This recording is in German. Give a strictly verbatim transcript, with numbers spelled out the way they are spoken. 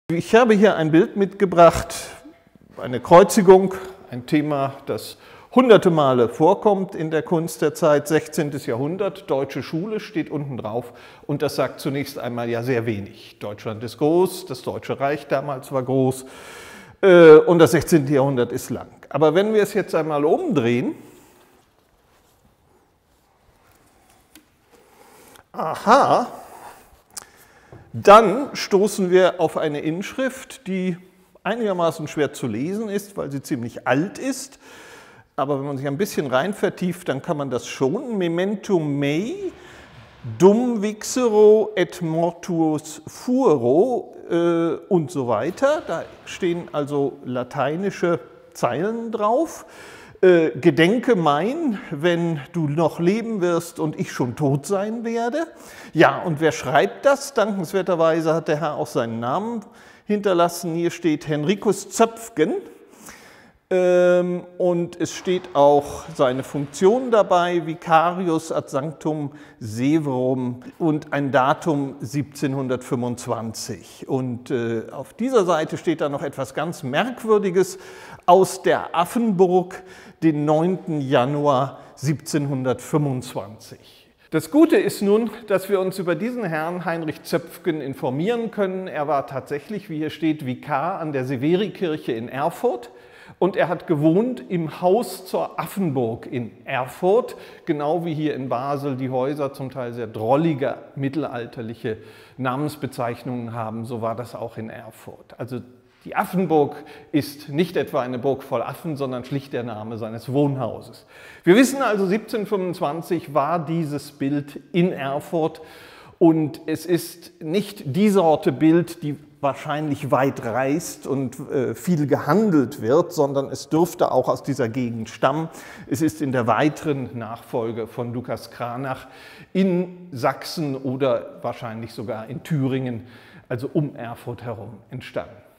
Ich habe hier ein Bild mitgebracht, eine Kreuzigung, ein Thema, das hunderte Male vorkommt in der Kunst der Zeit, sechzehntes Jahrhundert, deutsche Schule steht unten drauf und das sagt zunächst einmal ja sehr wenig. Deutschland ist groß, das Deutsche Reich damals war groß äh, und das sechzehnte Jahrhundert ist lang. Aber wenn wir es jetzt einmal umdrehen, aha, dann stoßen wir auf eine Inschrift, die einigermaßen schwer zu lesen ist, weil sie ziemlich alt ist. Aber wenn man sich ein bisschen rein vertieft, dann kann man das schon. Memento mei, dum vixero et mortuus fuero äh, und so weiter. Da stehen also lateinische Zeilen drauf. Äh, Gedenke mein, wenn du noch leben wirst und ich schon tot sein werde. Ja, und wer schreibt das? Dankenswerterweise hat der Herr auch seinen Namen hinterlassen. Hier steht Henricus Zöpfgen. Ähm, und es steht auch seine Funktion dabei, Vicarius ad Sanctum Severum und ein Datum siebzehnhundertfünfundzwanzig. Und äh, auf dieser Seite steht da noch etwas ganz Merkwürdiges aus der Affenburg, den neunten Januar siebzehnhundertfünfundzwanzig. Das Gute ist nun, dass wir uns über diesen Herrn Heinrich Zöpfgen informieren können. Er war tatsächlich, wie hier steht, Vikar an der Severikirche in Erfurt. Und er hat gewohnt im Haus zur Affenburg in Erfurt, genau wie hier in Basel die Häuser zum Teil sehr drollige mittelalterliche Namensbezeichnungen haben, so war das auch in Erfurt. Also die Affenburg ist nicht etwa eine Burg voll Affen, sondern schlicht der Name seines Wohnhauses. Wir wissen also, siebzehnhundertfünfundzwanzig war dieses Bild in Erfurt und es ist nicht die Sorte Bild, die wahrscheinlich weit reist und äh, viel gehandelt wird, sondern es dürfte auch aus dieser Gegend stammen. Es ist in der weiteren Nachfolge von Lucas Cranach in Sachsen oder wahrscheinlich sogar in Thüringen, also um Erfurt herum, entstanden.